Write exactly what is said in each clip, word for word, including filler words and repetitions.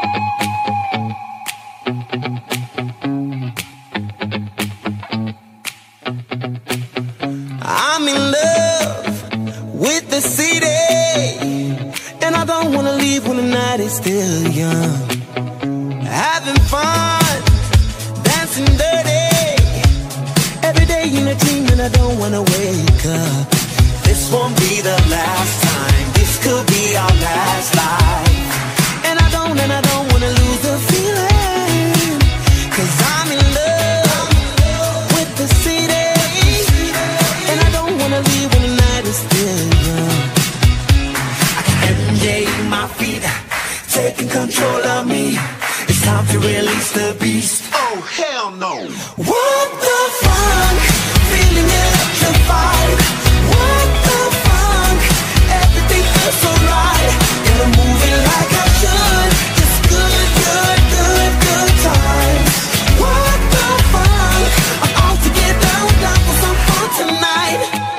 I'm in love with the city, and I don't wanna leave when the night is still young. Having fun, dancing dirty, every day in a dream and I don't wanna wake up. This won't be the last time, this could be our last life. And I don't, and I don't wanna lose the feeling, cause I'm in love with the city, and I don't wanna leave when the night is still young. I got M J in my feet, taking control of me. It's time to release the beast. Oh, hell no. What the funk? Feeling electrified. What the funk? Everything feels so right. And I'm moving like I should. Just good, good, good, good times. What the funk? I'm out to get down, down for some fun tonight.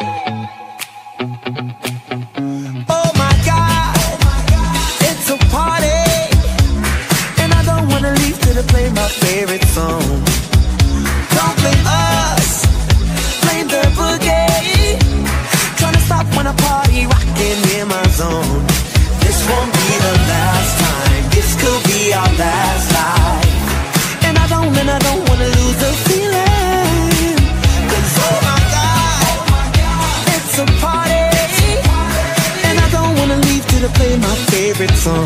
Oh my God, it's a party. To play my favorite song. Don't blame us, blame the boogie. Trying to stop when I party, rocking in my zone. This won't be the last time, this could be our last life. And I don't, and I don't wanna lose the feeling, cause oh my God, it's a party. And I don't wanna leave till I play my favorite song.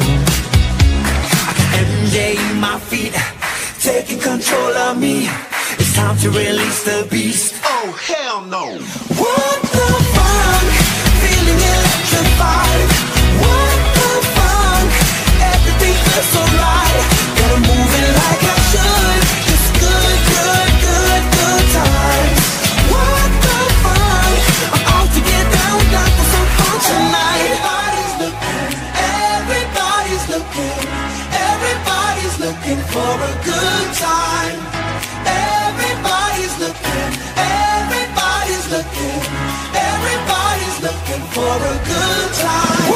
M J in my feet, taking control of me. It's time to release the beast. Oh, hell no. What the funk? Feeling electrified. What the funk? Everything feels so right. Got I'm moving like I should. Just good, good, good, good times. What the funk? I'm out to get down, down for some fun tonight. Everybody's looking, everybody's looking. Everybody's looking for a good time. Everybody's looking, everybody's looking, everybody's looking for a good time.